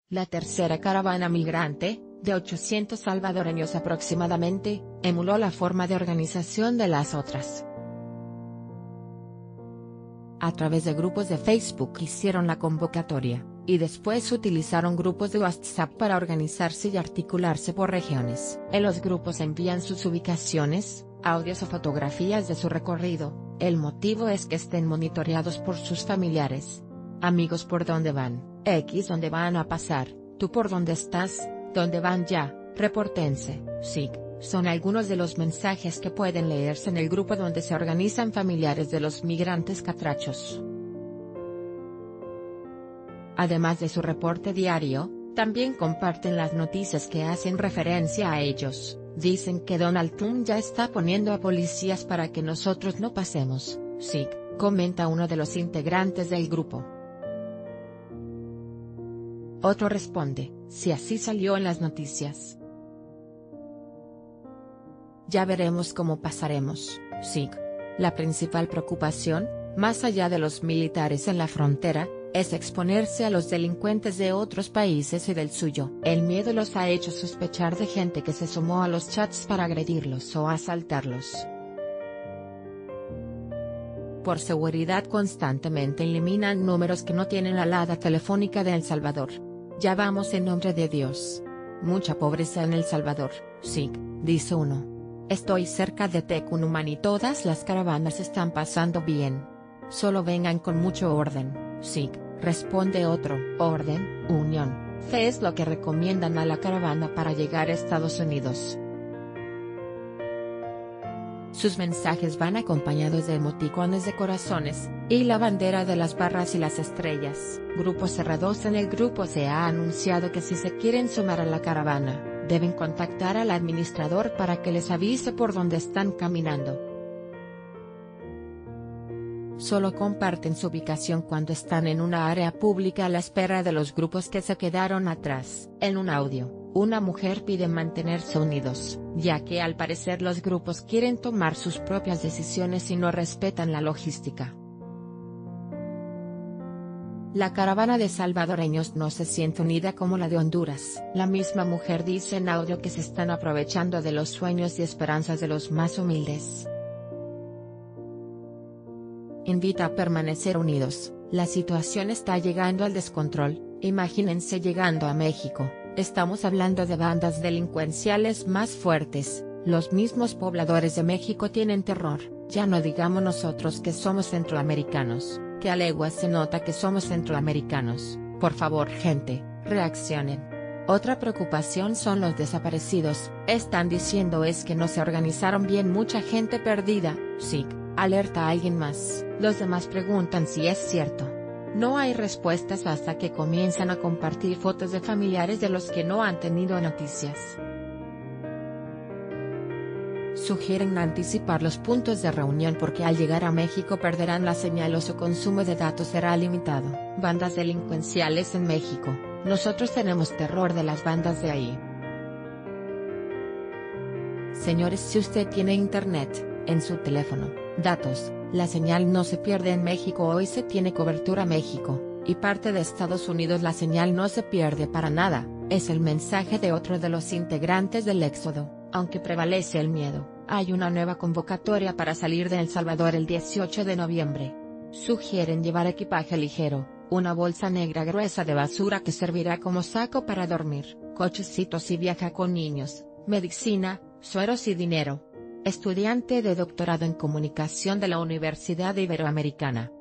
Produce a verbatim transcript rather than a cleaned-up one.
La tercera caravana migrante, de ochocientos salvadoreños aproximadamente, emuló la forma de organización de las otras. A través de grupos de Facebook hicieron la convocatoria, y después utilizaron grupos de WhatsApp para organizarse y articularse por regiones. En los grupos envían sus ubicaciones, audios o fotografías de su recorrido. El motivo es que estén monitoreados por sus familiares. Amigos por dónde van, X dónde van a pasar, tú por dónde estás, dónde van ya, repórtense, S I C. Son algunos de los mensajes que pueden leerse en el grupo donde se organizan familiares de los migrantes catrachos. Además de su reporte diario, también comparten las noticias que hacen referencia a ellos. Dicen que Donald Trump ya está poniendo a policías para que nosotros no pasemos, S I C, comenta uno de los integrantes del grupo. Otro responde, si así salió en las noticias. Ya veremos cómo pasaremos, S I C. La principal preocupación, más allá de los militares en la frontera, es exponerse a los delincuentes de otros países y del suyo. El miedo los ha hecho sospechar de gente que se sumó a los chats para agredirlos o asaltarlos. Por seguridad constantemente eliminan números que no tienen la alada telefónica de El Salvador. Ya vamos en nombre de Dios. Mucha pobreza en El Salvador, S I C, dice uno. Estoy cerca de Tecunumán y todas las caravanas están pasando bien. Solo vengan con mucho orden, S I C, responde otro. Orden, unión, fe es lo que recomiendan a la caravana para llegar a Estados Unidos. Sus mensajes van acompañados de emoticones de corazones, y la bandera de las barras y las estrellas. Grupos cerrados. En el grupo se ha anunciado que si se quieren sumar a la caravana, deben contactar al administrador para que les avise por dónde están caminando. Solo comparten su ubicación cuando están en una área pública a la espera de los grupos que se quedaron atrás. En un audio, una mujer pide mantenerse unidos, ya que al parecer los grupos quieren tomar sus propias decisiones y no respetan la logística. La caravana de salvadoreños no se siente unida como la de Honduras. La misma mujer dice en audio que se están aprovechando de los sueños y esperanzas de los más humildes. Invita a permanecer unidos, la situación está llegando al descontrol, imagínense llegando a México, estamos hablando de bandas delincuenciales más fuertes, los mismos pobladores de México tienen terror, ya no digamos nosotros que somos centroamericanos, que a leguas se nota que somos centroamericanos, por favor gente, reaccionen. Otra preocupación son los desaparecidos, están diciendo es que no se organizaron bien, mucha gente perdida, S I C. Alerta a alguien más. Los demás preguntan si es cierto. No hay respuestas hasta que comienzan a compartir fotos de familiares de los que no han tenido noticias. Sugieren anticipar los puntos de reunión porque al llegar a México perderán la señal o su consumo de datos será limitado. Bandas delincuenciales en México, nosotros tenemos terror de las bandas de ahí. Señores, si usted tiene internet, en su teléfono, datos, la señal no se pierde en México. Hoy se tiene cobertura México, y parte de Estados Unidos la señal no se pierde para nada, es el mensaje de otro de los integrantes del éxodo, aunque prevalece el miedo, hay una nueva convocatoria para salir de El Salvador el dieciocho de noviembre. Sugieren llevar equipaje ligero, una bolsa negra gruesa de basura que servirá como saco para dormir, cochecitos si viaja con niños, medicina, sueros y dinero. Estudiante de doctorado en comunicación de la Universidad Iberoamericana.